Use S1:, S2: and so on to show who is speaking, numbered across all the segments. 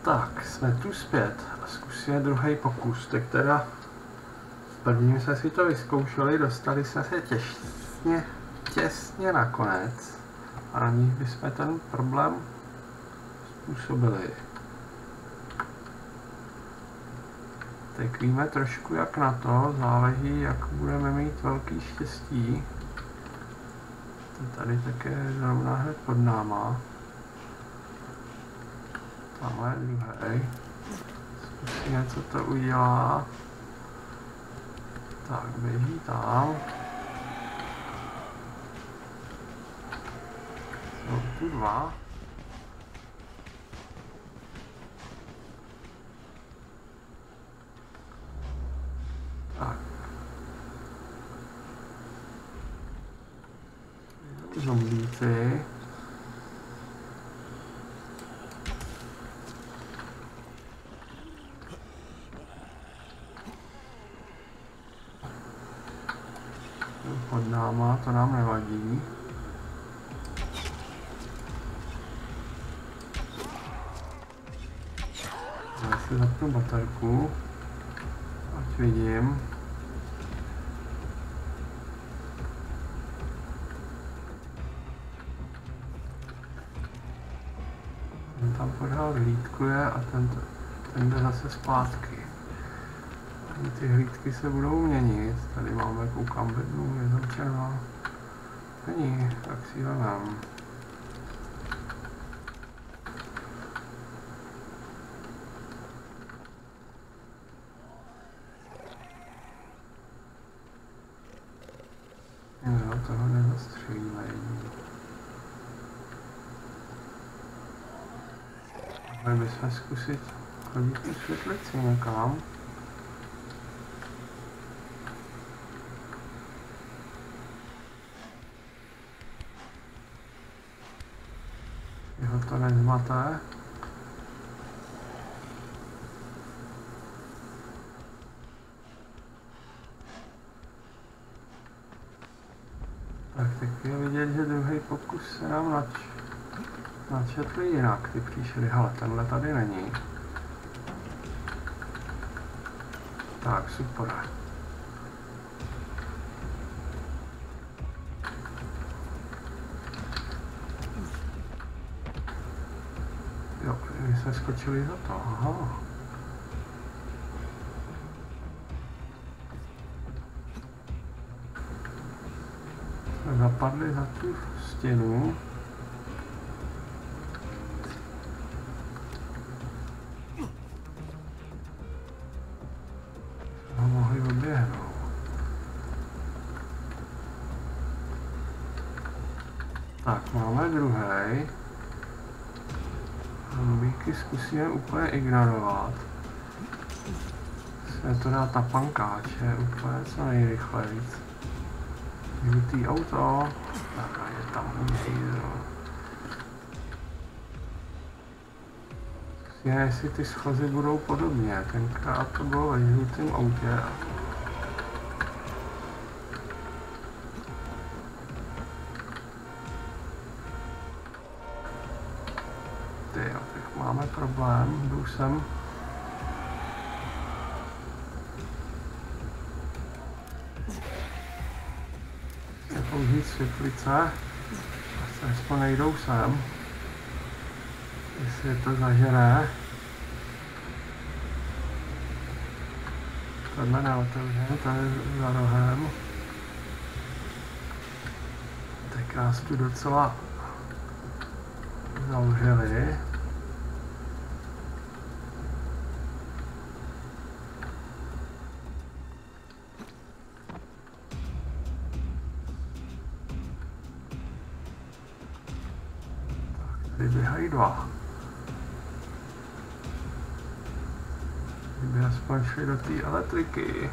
S1: Tak, jsme tu zpět a zkusíme druhý pokus. Tak teda v prvním jsme si to vyzkoušeli, dostali jsme se těsně nakonec. A aniž bychom ten problém způsobili. Tak víme trošku jak na to, záleží jak budeme mít velký štěstí. To tady také zrovna hned pod náma. Tamhle je druhý. Zkusíme, co to udělá. Tak, běží tam. Jsou tu dva. Tak. Zombíci. Pod náma, to nám nevadí. Já si zapnu baterku, ať vidím. Ten tam pořád hlídkuje a ten jde zase zpátky. Ty hlídky se budou měnit. Tady máme, koukám, bednu, je zamčená. Není, tak si ho dám. Jo, toho nezastřelíme jedním. Mohli bychom zkusit chodit tu světlici někam. Jeho to nezmaté. Tak teď je vidět, že druhý pokus se nám načetl jinak, ty příšery. Hele, tenhle tady není. Tak, super. Jo, my jsme skočili za to, aha. Jsme zapadli za tu stěnu. Jsme mohli oběhnout. Tak, máme druhý. Zombíky zkusíme úplně ignorovat. Musíme to dát na pankáče úplně co nejrychleji. Žlutý auto. Tak a je tam jízdro. Zkusíme, jestli ty schozy budou podobně. Tenkrát to bylo ve žlutém autě. Tyjo, tak máme problém, jdu sem. Chci použít světlice, asi aspoň nejdou sem. Jestli je to zažené. Tohle neotevřeme, to je za rohem. Tak nás tu docela zavřeli. Tady běhají dva. Kdyby aspoň šli do té elektriky.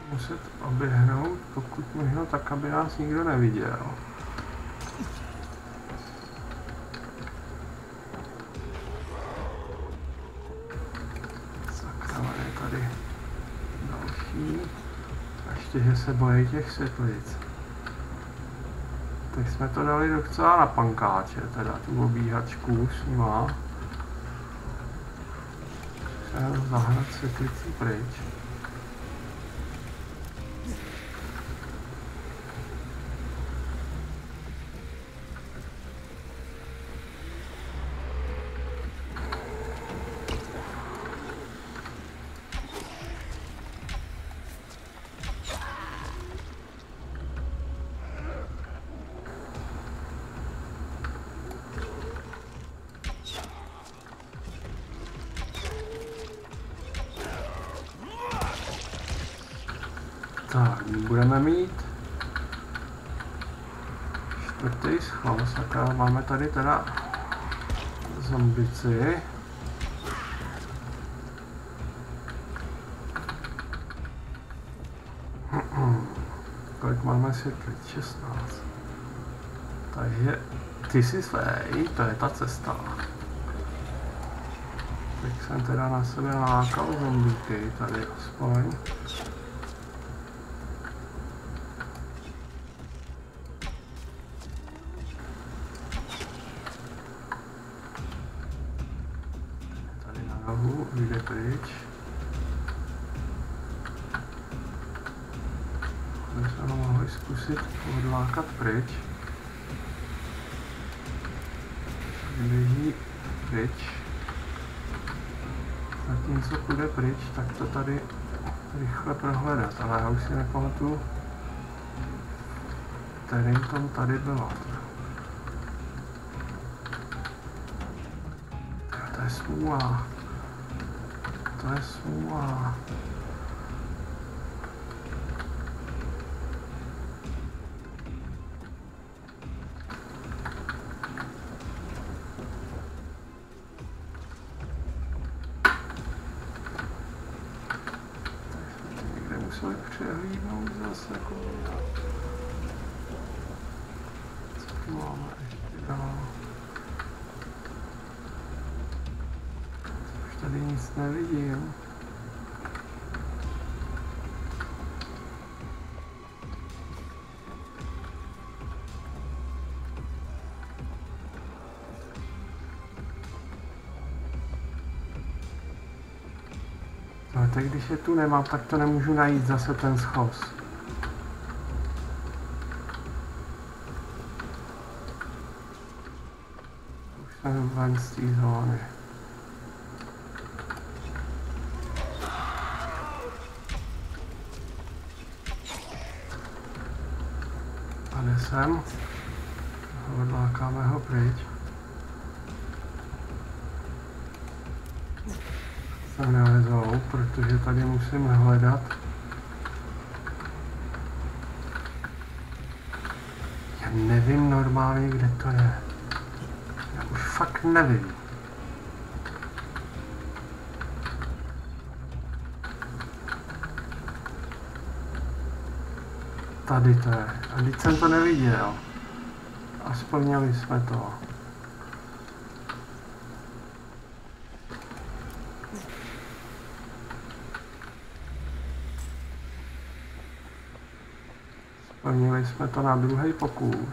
S1: muset oběhnout, pokud možno tak, aby nás nikdo neviděl. Sakra, je tady další. A ještě, že se bojí těch světlic. Tak jsme to dali docela na pankáče, teda tu obíhačku s nima. Musíme zahnat světlicí pryč. Tak, budeme mít čtvrtý schos, tak máme tady teda zombici. Kolik máme světlic? 16. Takže ty si svej, to je ta cesta. Tak jsem teda na sebe nalákal zombíky, tady aspoň. Jde pryč. My jsme ho mohli zkusit odlákat pryč. Běží pryč. Zatímco půjde pryč, tak to tady rychle prohledat, ale já už si nepamatuju, kterým tom tady bylo. To je smůla. To je smůla. Někde museli přehlídnout zase jako... Co tu máme ještě dál? Tady nic nevidím. No tak když je tu nemám, tak to nemůžu najít zase ten schos. Už jsem ven z té zóny. Tady jsem. Odlákáme ho pryč. Se nelezou, protože tady musím hledat. Já nevím normálně, kde to je. Já už fakt nevím. Tady to je. A teď jsem to neviděl. A splnili jsme to. Splnili jsme to na druhý pokus.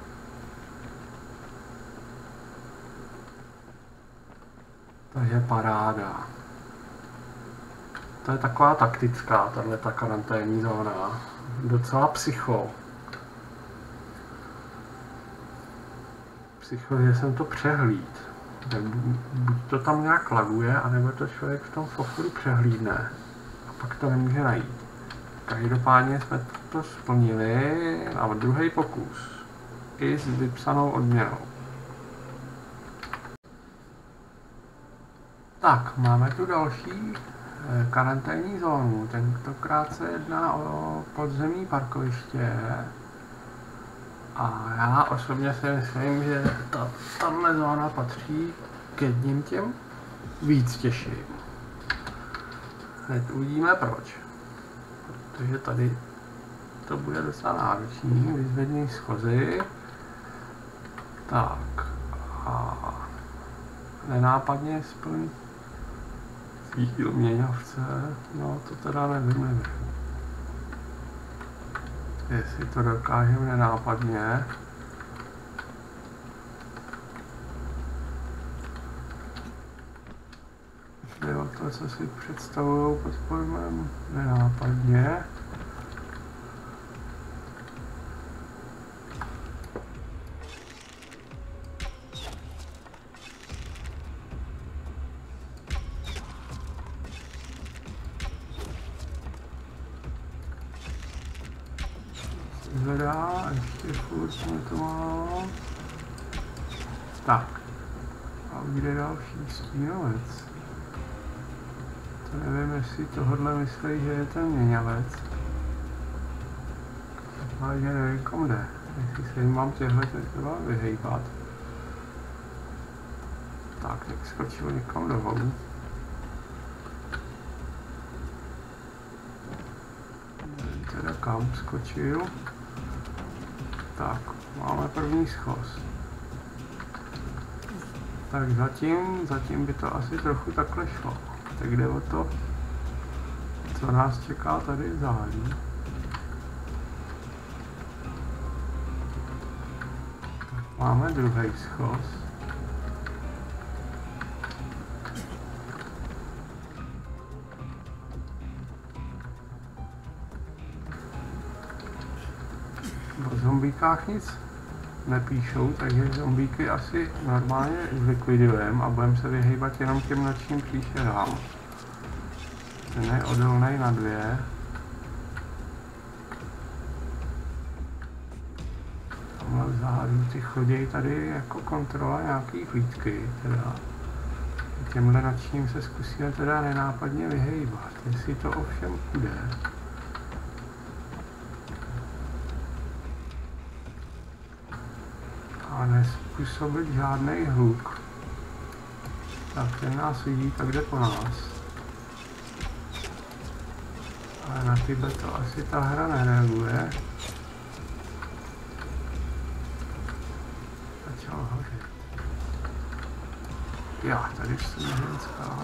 S1: Takže paráda. To je taková taktická, tato karanténní zóna. Docela psycho. Psycho, že jsem to přehlíd. Buď to tam nějak laguje, anebo to člověk v tom softwaru přehlídne. A pak to nemůže najít. Každopádně jsme to splnili na druhý pokus. I s vypsanou odměnou. Tak, máme tu další karanténní zónu. Tentokrát se jedná o podzemní parkoviště. A já osobně si myslím, že tahle zóna patří k jedním těm víc těžším. Hned uvidíme proč. Takže tady to bude docela náročný, vyzvedný schozy. Tak a nenápadně splň cíl měňovce, no to teda nevím. Jestli to dokážeme nenápadně. Jo, to, co si představují pod pojmem nenápadně. Zvedá, ještě furt jsme to mám. Tak. A bude další stínovec. To nevím, jestli tohle myslí, že je ten měňavec. Ale že nevím, kam jde. Jestli se jim mám těhle třeba vyhejbat. Tak, tak skočil někam dolů. Nevím teda kam skočil. Tak, máme první schoz. Tak zatím by to asi trochu takhle šlo. Tak jde o to, co nás čeká tady v září. Tak máme druhý schoz. O zombíkách nic nepíšou, takže zombíky asi normálně zlikvidujeme a budeme se vyhýbat jenom těm nočním příšerám. Ten je odolný na 2. Tamhle vzadu ty chodí tady jako kontrola nějaký hlídky, teda. Těmhle nočním se zkusíme teda nenápadně vyhýbat, jestli to ovšem půjde. A nezpůsobit žádný hluk. Tak ten nás vidí, tak jde po nás. Ale na tyhle to asi ta hra nereaguje. Začal hořit. Já, tady jsem ženská.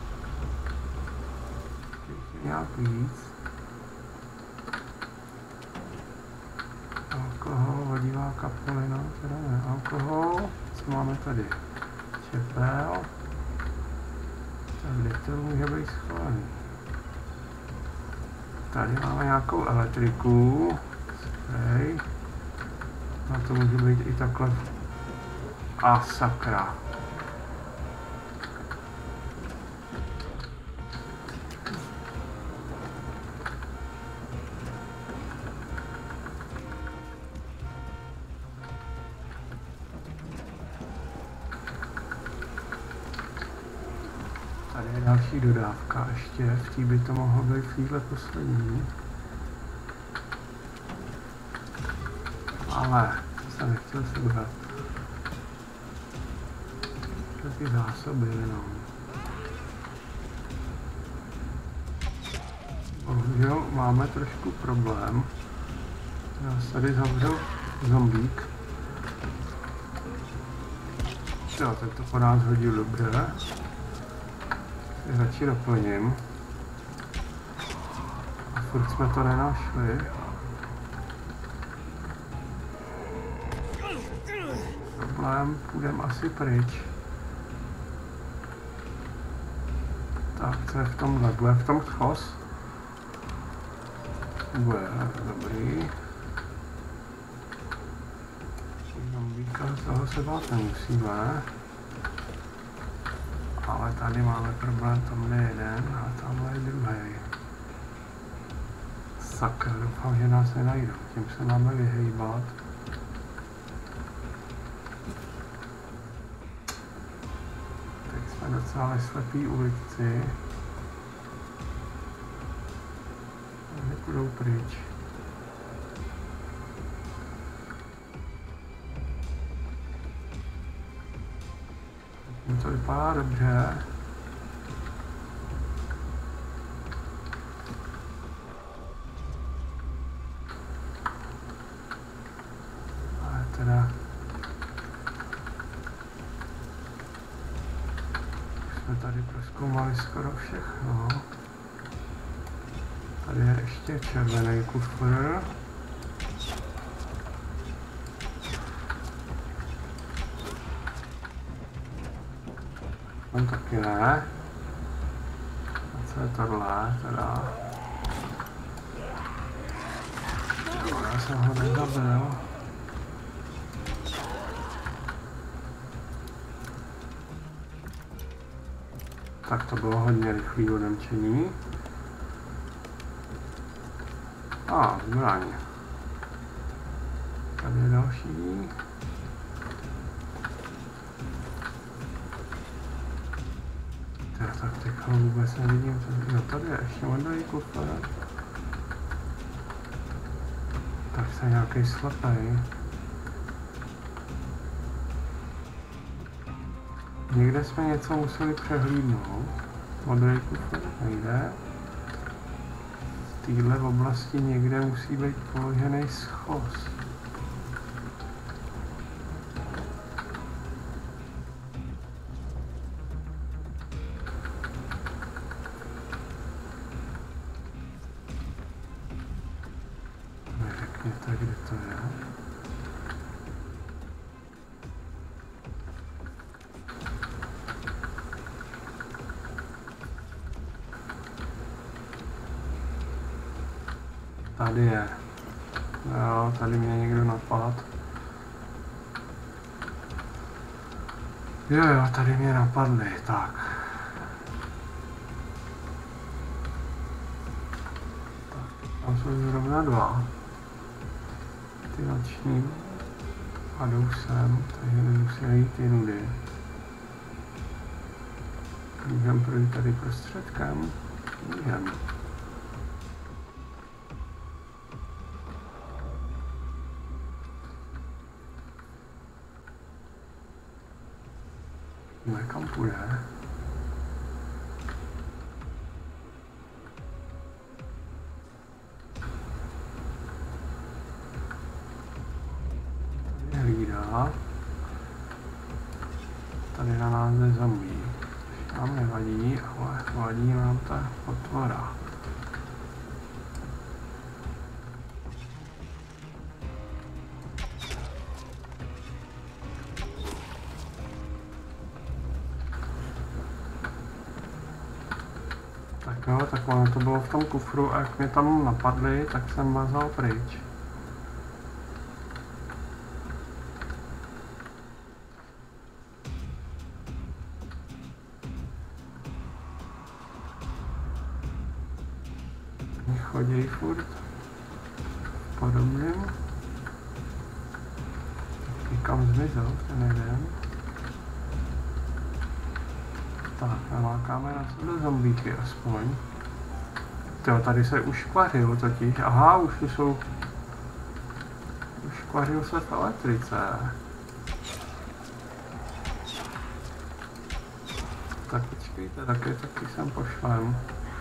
S1: Ještě nějak víc. Alkohol, vodivá kapalina, teda ne alkohol. Co máme tady? Čepel. Tady to může být schovaný. Tady máme nějakou elektriku. Spray. A to může být i takhle. A sakra. Tady je další dodávka ještě, v té by to mohlo být chvíle poslední. Ale to jsem nechtěl sebrat. Ty zásoby jenom. Bohužel máme trošku problém. Já tady zavřel zombík. Jo, tak to po nás hodil dobře. Radši doplním. A furt jsme to nenašli. Problém, půjdeme asi pryč. Tak, co je v tomhle? Bude v tom schoz? Bude, dobrý. Zombíka, z toho se bát nemusíme. Ale tady máme problém, tamhle jeden a tamhle je druhý. Sakra, doufám, že nás nenajdou, tím se máme vyhejbat. Teď jsme docela ve slepý ulici. Nepůjdou pryč. To vypadá dobře. tady prozkoumali skoro všechno. Tady je ještě červený kufr. Tam taky ne. A co je tohle teda? Jo, já jsem ho nezabil. Tak to bylo hodně rychlý odemčení. A, zbraň. Tady je další. Tak teďka vůbec nevidím, co... Jo, tady je ještě modrý kufr. Tak jsem nějaký slepej. Někde jsme něco museli přehlídnout. Modrý kufr nejde. V téhle oblasti někde musí být položený schoz. Řekněte, kde to je. Tady je. Jo, tady mě někdo napadl. Jo, tady mě napadli, tak. Tam jsou zrovna dva. Ty noční. A jdou sem, takže nemusíme jít jindy. Můžeme projít tady prostředkem. Můžeme. Kam půjde? Tady je hlídá. Tady na nás jde zombie. Nám nevadí, ale vadí nám ta otvora. Jo, tak ono to bylo v tom kufru a jak mě tam napadli, tak jsem mazal pryč. Oni chodí furt podobným. Někam zmizel ten jeden. Tak, nalákáme na sebe zombíky aspoň. Tyjo, tady se uškvařil totiž. Aha, už tu jsou... Uškvařil se v elektrice. Tak počkejte, taky sem pošlem.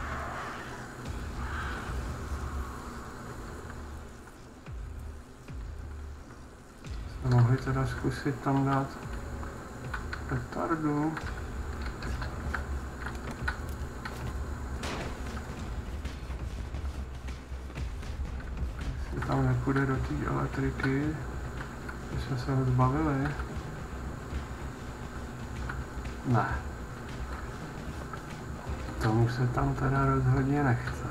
S1: Jsme mohli teda zkusit tam dát petardu. Tam nepůjde do té elektriky, že jsme se ho zbavili. Ne. Tomu se tam teda rozhodně nechce.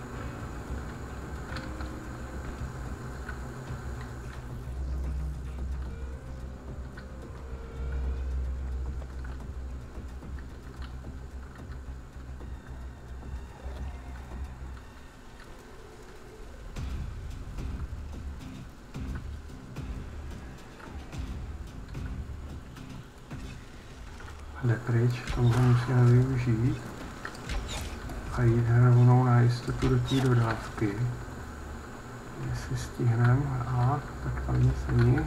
S1: Jde pryč, tomu ho musíme využít a jít rovnou na jistotu do té dodávky. Jestli stihneme, a tak tam nic není.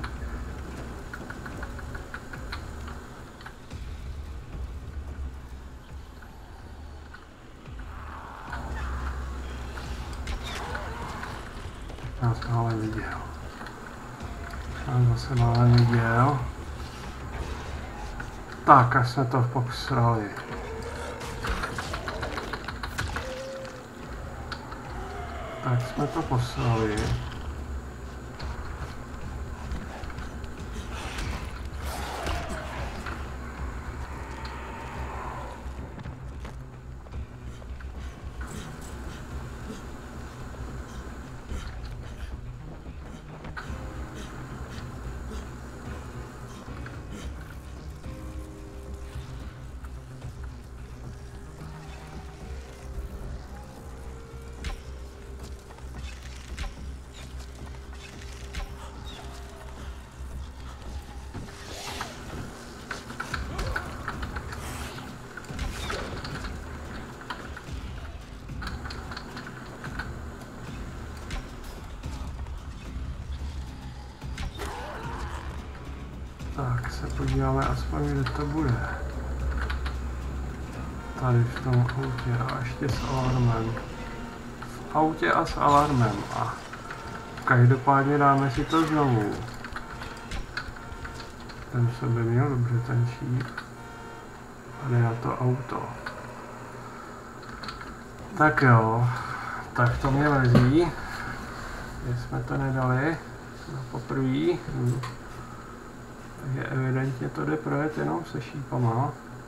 S1: Nás mále viděl. Nás zase mále viděl. Tak, až jsme to posrali. Tak jsme to poslali. Tak se podíváme aspoň, kde to bude. Tady v tom autě a ještě s alarmem. V autě a s alarmem a každopádně dáme si to znovu. Ten se by měl dobře ten šíp. A jde na to auto. Tak jo, tak to mě mrzí, že jsme to nedali na poprvé. Takže evidentně to jde projet jenom se šípama.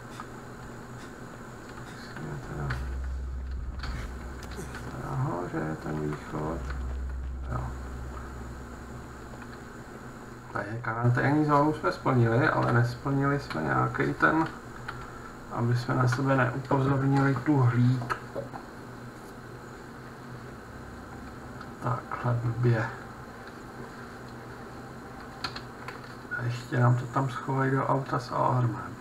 S1: Nahoře je ten východ. Jo. Takže karanténní zónu jsme splnili, ale nesplnili jsme nějaký ten, aby jsme na sebe neupozornili tu hlídku. Takhle blbě. A ještě nám to tam schovají do auta s alarmem.